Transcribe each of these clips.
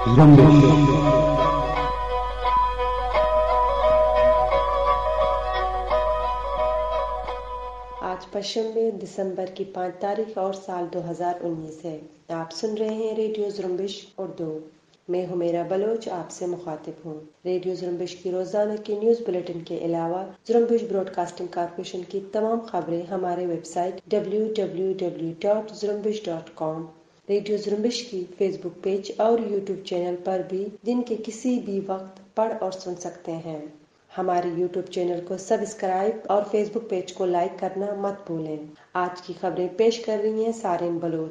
آج پشنبے دسمبر کی 5 تاریخ اور سال 2019 ہے۔ آپ سن رہے ہیں ریڈیو زرمبش اردو۔ میں حمیرہ بلوچ آپ سے مخاطب ہوں۔ ریڈیو زرمبش کی روزانہ کی نیوز بلیٹن کے علاوہ زرمبش براڈ کاسٹنگ کارپوریشن کی تمام خبریں ہمارے web site www.zrumbish.com، radio Zrumbish کی فیس بک پیج اور یوٹیوب چینل پر بھی دن کے کسی بھی وقت پڑھ اور سن سکتے ہیں۔ ہمارے یوٹیوب چینل کو سبسکرائب اور فیس بک پیج کو لائک کرنا مت بھولیں۔ آج کی خبریں پیش کر رہی ہیں سارین بلوچ۔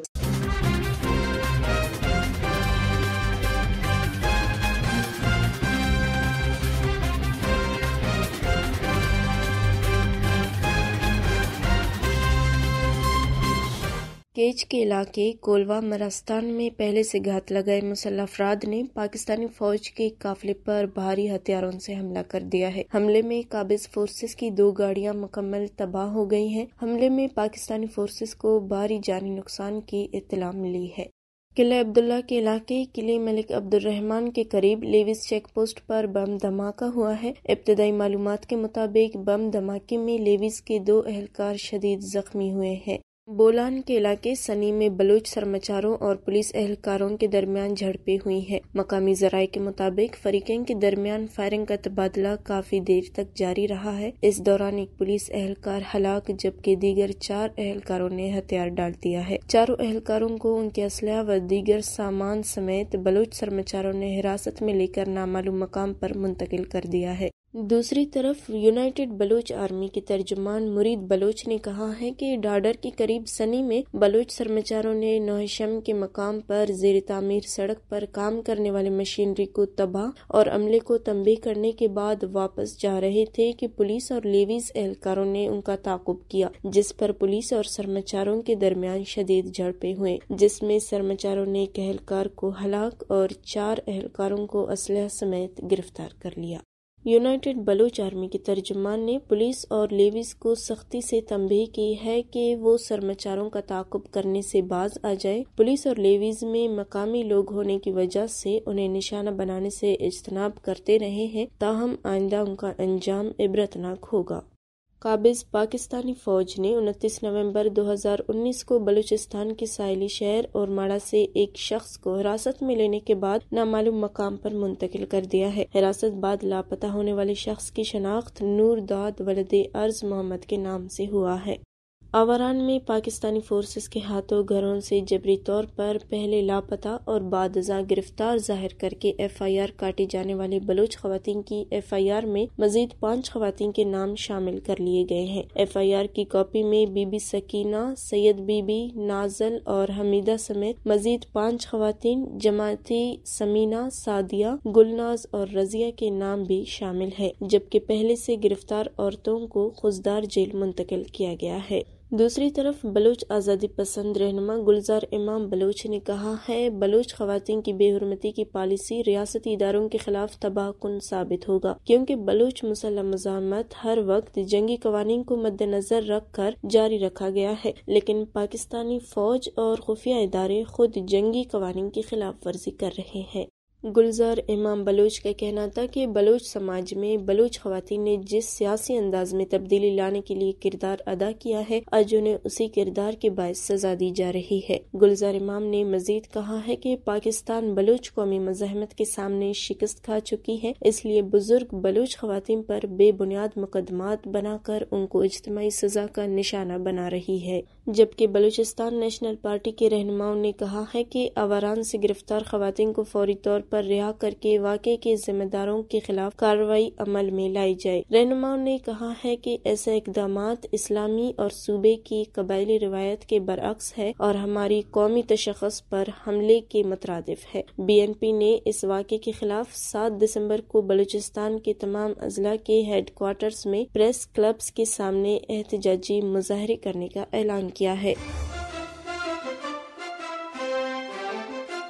کیچ کے علاقے کولوا مرستان میں پہلے سے گھات لگائے مسلح افراد نے پاکستانی فوج کے قافلے پر بھاری ہتھیاروں سے حملہ کر دیا ہے۔ حملے میں قابض فورسز کی 2 گاڑیاں مکمل تباہ ہو گئی ہیں۔ حملے میں پاکستانی فورسز کو بھاری جانی نقصان کی اطلاع ملی ہے۔ قلعہ عبداللہ کے علاقے قلعہ ملک عبد الرحمن کے قریب لیویز چیک پوسٹ پر بم دھماکہ ہوا ہے۔ ابتدائی معلومات کے مطابق بم دھماکے میں لیویز کے 2 اہلکار شدید زخمی ہوئے ہیں۔ بولان کے علاقے سنی میں بلوچ سرمچاروں اور پولیس اہلکاروں کے درمیان جھڑپیں ہوئی ہیں۔ مقامی ذرائع کے مطابق فریقین کے درمیان فائرنگ کا تبادلہ کافی دیر تک جاری رہا ہے۔ اس دوران ایک پولیس اہلکار ہلاک جبکہ دیگر 4 اہلکاروں نے ہتھیار ڈال دیا ہے۔ چاروں اہلکاروں کو ان کے اسلحہ و دیگر سامان سمیت بلوچ سرمچاروں نے حراست میں لے کر نامعلوم مقام پر منتقل کر دیا ہے۔ دوسری طرف یونائیٹڈ بلوچ آرمی کے ترجمان مرید بلوچ نے کہا ہے کہ ڈاڈر کے قریب سنی میں بلوچ سرمچاروں نے نوہشم کے مقام پر زیر تعمیر سڑک پر کام کرنے والے مشینری کو تباہ اور عملے کو تنبیہ کرنے کے بعد واپس جا رہے تھے کہ پولیس اور لیویز اہلکاروں نے ان کا تعاقب کیا، جس پر پولیس اور سرمچاروں کے درمیان شدید جھڑپیں ہوئیں، جس میں سرمچاروں نے ایک اہلکار کو ہلاک اور 4 اہلکاروں کو اسلحہ سمیت گرفتار کر لیا۔ یونائیٹڈ بلوچ آرمی کے ترجمان نے پولیس اور لیویز کو سختی سے تنبیہ کی ہے کہ وہ سرمچاروں کا تعاقب کرنے سے باز آ جائیں۔ پولیس اور لیویز میں مقامی لوگ ہونے کی وجہ سے انہیں نشانہ بنانے سے اجتناب کرتے رہے ہیں، تاہم آئندہ ان کا انجام عبرتناک ہوگا۔ قابض پاکستانی فوج نے 29 نومبر 2019 کو بلوچستان کے ساحلی شہر اور ماڑا سے ایک شخص کو حراست میں لینے کے بعد نامعلوم مقام پر منتقل کر دیا ہے۔ حراست بعد لاپتہ ہونے والے شخص کی شناخت نور داد ولد ارض محمد کے نام سے ہوا ہے۔ آوران میں پاکستانی فورسز کے ہاتھوں گھروں سے جبری طور پر پہلے لاپتہ اور بعد ازاں گرفتار ظاہر کر کے FIR کاٹی جانے والے بلوچ خواتین کی FIR میں مزید 5 خواتین کے نام شامل کر لیے گئے ہیں۔ FIR کی کاپی میں be be Sakina, Syed be be, نازل اور حمیدہ سمیت مزید 5 خواتین جماعتی سمینہ، سعدیہ، گلناز اور رضیہ کے نام بھی شامل ہے، جبکہ پہلے سے گرفتار عورتوں کو خضدار جیل منتقل کیا گیا ہے۔ دوسری طرف بلوچ آزادی پسند رہنما گلزار امام بلوچ نے کہا ہے، بلوچ خواتین کی بے حرمتی کی پالیسی ریاستی اداروں کے خلاف تباہ کن ثابت ہوگا، کیونکہ بلوچ مسلح مزاحمت ہر وقت جنگی قوانین کو مد نظر رکھ کر جاری رکھا گیا ہے، لیکن پاکستانی فوج اور خفیہ ادارے خود جنگی قوانین کی خلاف ورزی کر رہے ہیں۔ گلزار امام بلوچ کا کہنا تھا کہ بلوچ سماج میں بلوچ خواتین نے جس سیاسی انداز میں تبدیلی لانے کے لیے کردار ادا کیا ہے، آج انہیں اسی کردار کے باعث سزا دی جا رہی ہے۔ گلزار امام نے مزید کہا ہے کہ پاکستان بلوچ قومی مزاحمت کے سامنے شکست کھا چکی ہے، اس لیے بزرگ بلوچ خواتین پر بے بنیاد مقدمات بنا کر ان کو اجتماعی سزا کا نشانہ بنا رہی ہے، جبکہ بلوچستان نیشنل پارٹی کے رہنماؤں نے کہا ہے کہ آوران سے گرفتار خواتین کو فوری طور پر رہا کر کے واقعے کے ذمہ داروں کے خلاف کارروائی عمل میں لائی جائے۔ رہنماؤں نے کہا ہے کہ ایسے اقدامات اسلامی اور صوبے کی قبائلی روایت کے برعکس ہے اور ہماری قومی تشخص پر حملے کے مترادف ہے۔ BNP نے اس واقعے کے خلاف 7 دسمبر کو بلوچستان کے تمام اضلاع کے ہیڈ کوارٹرز میں پریس کلبز کے سامنے احتجاجی مظاہرے کرنے کا اعلان کیا ہے۔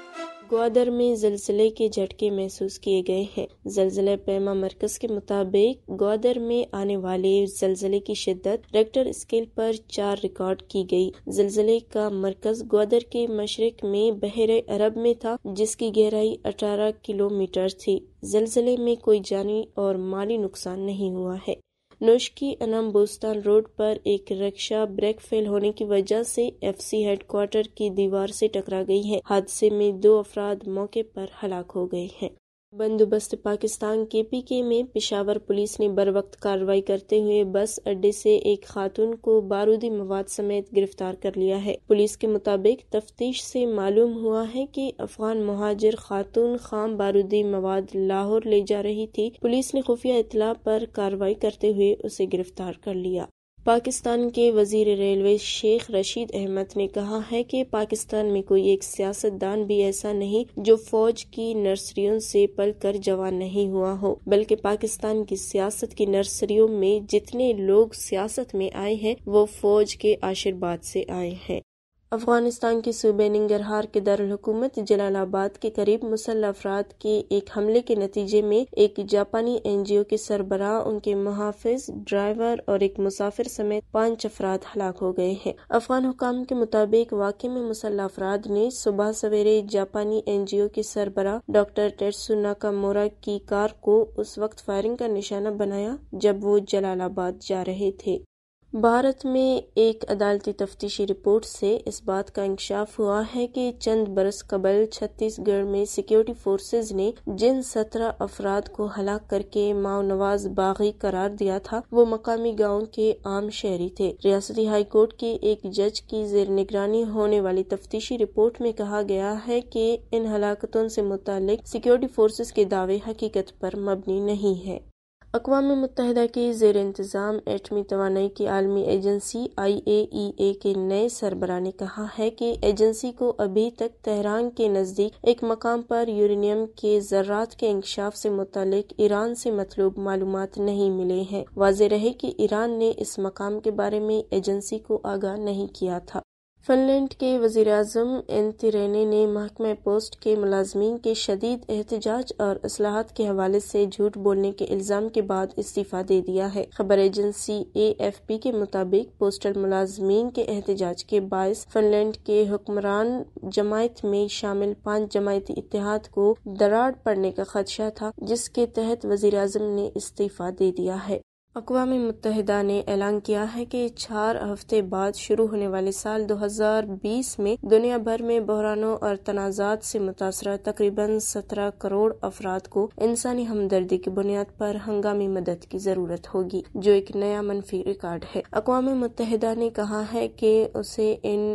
گوادر میں زلزلے کے جھٹکے محسوس کیے گئے ہیں۔ زلزلہ پیما مرکز کے مطابق گوادر میں آنے والے زلزلے کی شدت ریکٹر اسکیل پر 4 ریکارڈ کی گئی۔ زلزلے کا مرکز گوادر کے مشرق میں بحیرہ عرب میں تھا، جس کی گہرائی 18 کلومیٹر تھی۔ زلزلے میں کوئی جانی اور مالی نقصان نہیں ہوا ہے۔ نوشکی انم بوستان روڈ پر ایک رکشہ بریک فیل ہونے کی وجہ سے FC ہیڈ کوارٹر کی دیوار سے ٹکرا گئی ہے۔ حادثے میں 2 افراد موقع پر ہلاک ہو گئے ہیں۔ بندوبست پاکستان KPK میں پشاور پولیس نے بروقت کارروائی کرتے ہوئے بس اڈے سے ایک خاتون کو بارودی مواد سمیت گرفتار کر لیا ہے۔ پولیس کے مطابق تفتیش سے معلوم ہوا ہے کہ افغان مہاجر خاتون خام بارودی مواد لاہور لے جا رہی تھی۔ پولیس نے خفیہ اطلاع پر کارروائی کرتے ہوئے اسے گرفتار کر لیا۔ پاکستان کے وزیر ریلوے شیخ رشید احمد نے کہا ہے کہ پاکستان میں کوئی ایک سیاست دان بھی ایسا نہیں جو فوج کی نرسریوں سے پل کر جوان نہیں ہوا ہو، بلکہ پاکستان کی سیاست کی نرسریوں میں جتنے لوگ سیاست میں آئے ہیں وہ فوج کے آشیرواد سے آئے ہیں۔ افغانستان کے صوبے ننگرہار کے دارالحکومت جلال آباد کے قریب مسلح افراد کے ایک حملے کے نتیجے میں ایک جاپانی NGO کے سربراہ، ان کے محافظ، ڈرائیور اور ایک مسافر سمیت 5 افراد ہلاک ہو گئے ہیں۔ افغان حکام کے مطابق واقعے میں مسلح افراد نے صبح سویرے جاپانی NGO کے سربراہ ڈاکٹر ٹیٹسو ناکامورا کی کار کو اس وقت فائرنگ کا نشانہ بنایا جب وہ جلال آباد جا رہے تھے۔ بھارت میں ایک عدالتی تفتیشی رپورٹ سے اس بات کا انکشاف ہوا ہے کہ چند برس قبل چھتیس گڑھ میں سیکیورٹی فورسز نے جن 17 افراد کو ہلاک کر کے ماؤ نواز باغی قرار دیا تھا وہ مقامی گاؤں کے عام شہری تھے۔ ریاستی ہائی کورٹ کے ایک جج کی زیر نگرانی ہونے والی تفتیشی رپورٹ میں کہا گیا ہے کہ ان ہلاکتوں سے متعلق سیکیورٹی فورسز کے دعوے حقیقت پر مبنی نہیں ہے۔ اقوام متحدہ کے زیر انتظام ایٹمی توانائی کی عالمی ایجنسی IAEA کے نئے سربراہ نے کہا ہے کہ ایجنسی کو ابھی تک تہران کے نزدیک ایک مقام پر یورینیم کے ذرات کے انکشاف سے متعلق ایران سے مطلوب معلومات نہیں ملے ہیں۔ واضح رہے کہ ایران نے اس مقام کے بارے میں ایجنسی کو آگاہ نہیں کیا تھا۔ فن لینڈ کے وزیر اعظم انتی رینے نے محکمہ پوسٹ کے ملازمین کے شدید احتجاج اور اصلاحات کے حوالے سے جھوٹ بولنے کے الزام کے بعد استعفیٰ دے دیا ہے۔ خبر ایجنسی AFP کے مطابق پوسٹل ملازمین کے احتجاج کے باعث فن لینڈ کے حکمران جماعت میں شامل 5 جماعتی اتحاد کو دراڑ پڑنے کا خدشہ تھا، جس کے تحت وزیر اعظم نے استعفیٰ دے دیا ہے۔ اقوام متحدہ نے اعلان کیا ہے کہ 4 ہفتے بعد شروع ہونے والے سال 2020 میں دنیا بھر میں بحرانوں اور تنازعات سے متاثرہ تقریباً 17 کروڑ افراد کو انسانی ہمدردی کی بنیاد پر ہنگامی مدد کی ضرورت ہوگی، جو ایک نیا منفی ریکارڈ ہے۔ اقوام متحدہ نے کہا ہے کہ اسے ان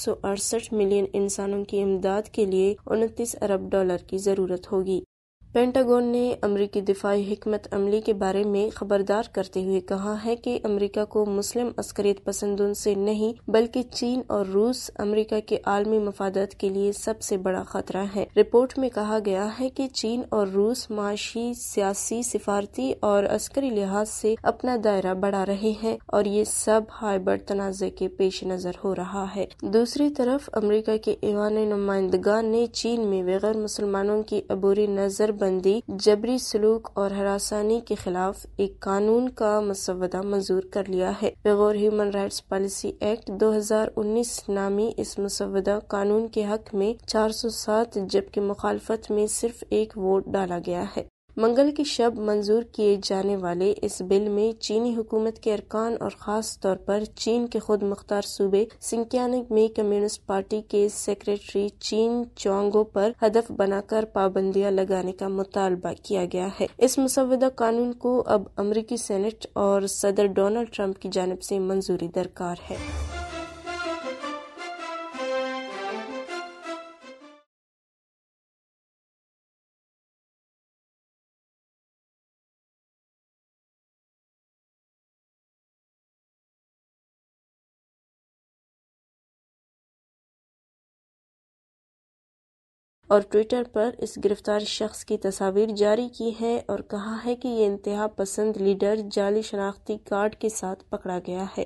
168 ملین انسانوں کی امداد کے لیے $29 ارب کی ضرورت ہوگی۔ پینٹاگون نے امریکی دفاعی حکمت عملی کے بارے میں خبردار کرتے ہوئے کہا ہے کہ امریکہ کو مسلم عسکریت پسندوں سے نہیں بلکہ چین اور روس امریکہ کے عالمی مفادات کے لیے سب سے بڑا خطرہ ہے۔ رپورٹ میں کہا گیا ہے کہ چین اور روس معاشی، سیاسی، سفارتی اور عسکری لحاظ سے اپنا دائرہ بڑھا رہے ہیں اور یہ سب ہائبرڈ تنازع کے پیش نظر ہو رہا ہے۔ دوسری طرف امریکہ کے ایوان نمائندگان نے چین میں غیر مسلمانوں کی عبوری نظر بندی، جبری سلوک اور ہراسانی کے خلاف ایک قانون کا مسودہ منظور کر لیا ہے۔ Uyghur human rights policy act 2019 نامی اس مسودہ قانون کے حق میں 407 جبکہ مخالفت میں صرف 1 ووٹ ڈالا گیا ہے۔ منگل کی شب منظور کیے جانے والے اس بل میں چینی حکومت کے ارکان اور خاص طور پر چین کے خود مختار صوبے سنکیانگ میں کمیونسٹ پارٹی کے سیکریٹری چین چوانگو پر ہدف بنا کر پابندیاں لگانے کا مطالبہ کیا گیا ہے۔ اس مسودہ قانون کو اب امریکی سینٹ اور صدر ڈونلڈ ٹرمپ کی جانب سے منظوری درکار ہے۔ اور ٹویٹر پر اس گرفتار شخص کی تصاویر جاری کی ہیں اور کہا ہے کہ یہ انتہا پسند لیڈر جعلی شناختی کارڈ کے ساتھ پکڑا گیا ہے۔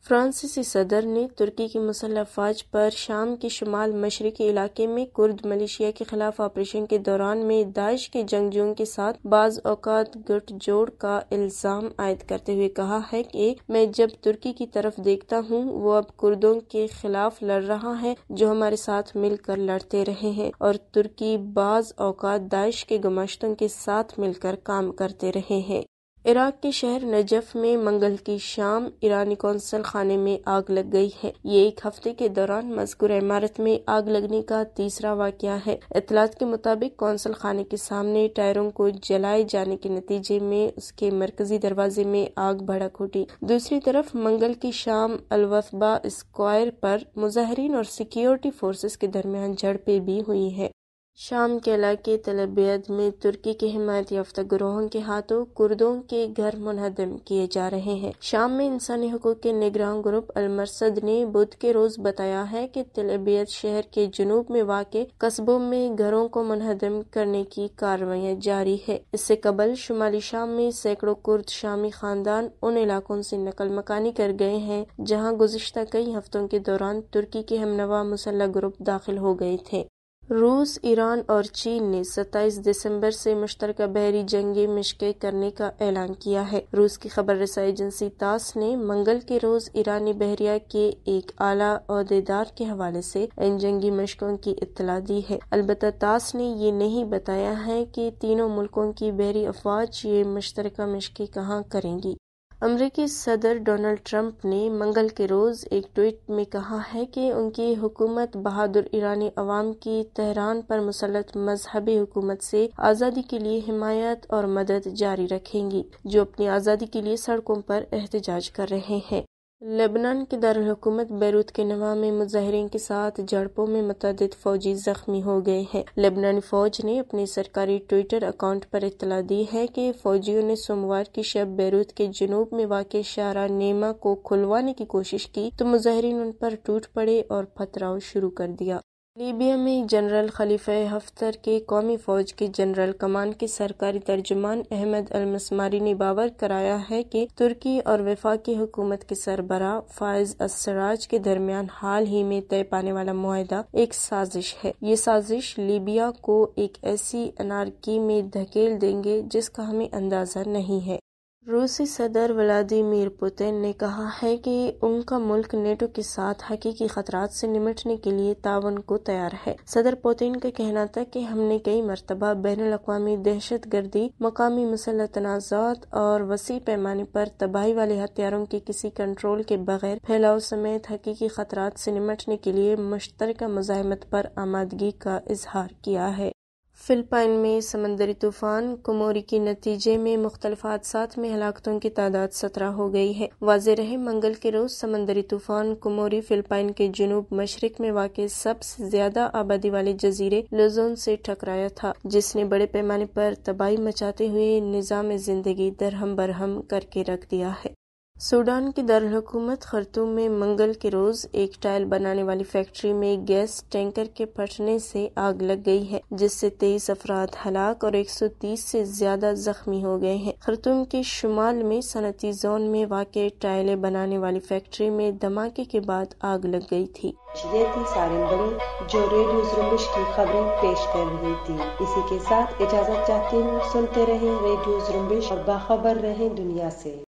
فرانسیسی صدر نے ترکی کی مسلح افواج پر شام کے شمال مشرقی علاقے میں کرد ملیشیا کے خلاف آپریشن کے دوران میں داعش کے جنگجوؤں کے ساتھ بعض اوقات گٹھ جوڑ کا الزام عائد کرتے ہوئے کہا ہے کہ میں جب ترکی کی طرف دیکھتا ہوں وہ اب کردوں کے خلاف لڑ رہا ہے جو ہمارے ساتھ مل کر لڑتے رہے ہیں، اور ترکی بعض اوقات داعش کے گماشتوں کے ساتھ مل کر کام کرتے رہے ہیں۔ عراق کے شہر نجف میں منگل کی شام ایرانی قونصل خانے میں آگ لگ گئی ہے۔ یہ ایک ہفتے کے دوران مذکورہ عمارت میں آگ لگنے کا تیسرا واقعہ ہے۔ اطلاعات کے مطابق قونصل خانے کے سامنے ٹائروں کو جلائے جانے کے نتیجے میں اس کے مرکزی دروازے میں آگ بھڑک اٹھی۔ دوسری طرف منگل کی شام الوثبہ اسکوائر پر مظاہرین اور سیکیورٹی فورسز کے درمیان جھڑپیں بھی ہوئی ہیں۔ شام کے علاقے تل ابیض میں ترکی کے حمایت یافتہ گروہوں کے ہاتھوں کردوں کے گھر منہدم کیے جا رہے ہیں۔ شام میں انسانی حقوق کے نگراں گروپ المرصد نے بدھ کے روز بتایا ہے کہ تل ابیض شہر کے جنوب میں واقع قصبوں میں گھروں کو منہدم کرنے کی کارروائیاں جاری ہے۔ اس سے قبل شمالی شام میں سینکڑوں کرد شامی خاندان ان علاقوں سے نقل مکانی کر گئے ہیں جہاں گزشتہ کئی ہفتوں کے دوران ترکی کے ہم-نوا مسلح گروپ داخل ہو گئے تھے۔ روس، ایران اور چین نے 27 دسمبر سے مشترکہ بحری جنگی مشقیں کرنے کا اعلان کیا ہے۔ روس کی خبر رسائی ایجنسی تاس نے منگل کے روز ایرانی بحریہ کے ایک اعلیٰ عہدیدار کے حوالے سے ان جنگی مشقوں کی اطلاع دی ہے۔ البتہ تاس نے یہ نہیں بتایا ہے کہ تینوں ملکوں کی بحری افواج یہ مشترکہ مشقیں کہاں کریں گی۔ امریکی صدر ڈونلڈ ٹرمپ نے منگل کے روز ایک ٹویٹ میں کہا ہے کہ ان کی حکومت بہادر ایرانی عوام کی تہران پر مسلط مذہبی حکومت سے آزادی کے لیے حمایت اور مدد جاری رکھیں گی، جو اپنی آزادی کے لیے سڑکوں پر احتجاج کر رہے ہیں۔ لبنان کے دارالحکومت بیروت کے نواح میں مظاہرین کے ساتھ جھڑپوں میں متعدد فوجی زخمی ہو گئے ہیں۔ لبنانی فوج نے اپنے سرکاری ٹویٹر اکاؤنٹ پر اطلاع دی ہے کہ فوجیوں نے سوموار کی شب بیروت کے جنوب میں واقع شارع نیما کو کھلوانے کی کوشش کی تو مظاہرین ان پر ٹوٹ پڑے اور پتھراؤ شروع کر دیا۔ لیبیا میں جنرل خلیفہ حفتر کے قومی فوج کے جنرل کمان کے سرکاری ترجمان احمد المسماری نے باور کرایا ہے کہ ترکی اور وفاقی حکومت کے سربراہ فائز السراج کے درمیان حال ہی میں طے پانے والا معاہدہ ایک سازش ہے۔ یہ سازش لیبیا کو ایک ایسی انارکی میں دھکیل دیں گے جس کا ہمیں اندازہ نہیں ہے۔ روسی صدر ولادیمیر پوتن نے کہا ہے کہ ان کا ملک نیٹو کے ساتھ حقیقی خطرات سے نمٹنے کے لیے تعاون کو تیار ہے۔ صدر پوتن کا کہنا تھا کہ ہم نے کئی مرتبہ بین الاقوامی دہشت گردی، مقامی مسلح تنازعات اور وسیع پیمانے پر تباہی والے ہتھیاروں کے کسی کنٹرول کے بغیر پھیلاؤ سمیت حقیقی خطرات سے نمٹنے کے لیے مشترکہ مزاحمت پر آمادگی کا اظہار کیا ہے۔ فلپائن میں سمندری طوفان کوموری کے نتیجے میں مختلف حادثات میں ہلاکتوں کی تعداد 17 ہو گئی ہے۔ واضح رہے منگل کے روز سمندری طوفان کوموری فلپائن کے جنوب مشرق میں واقع سب سے زیادہ آبادی والے جزیرے لوزون سے ٹکرایا تھا، جس نے بڑے پیمانے پر تباہی مچاتے ہوئے نظام زندگی درہم برہم کر کے رکھ دیا ہے۔ سوڈان کی دارالحکومت خرطوم میں منگل کے روز ایک ٹائل بنانے والی فیکٹری میں گیس ٹینکر کے پھٹنے سے آگ لگ گئی ہے، جس سے 23 افراد ہلاک اور 130 سے زیادہ زخمی ہو گئے ہیں۔ خرطوم کے شمال میں صنعتی زون میں واقع ٹائلیں بنانے والی فیکٹری میں دھماکے کے بعد آگ لگ گئی تھی۔ یہ تھی سارن بلو جو ریڈیو زرمبش کی خبریں پیش کر رہی تھی۔ اسی کے ساتھ اجازت چاہتی ہوں، سنتے رہیں ریڈیو زرمبش اور باخبر رہیں دنیا سے۔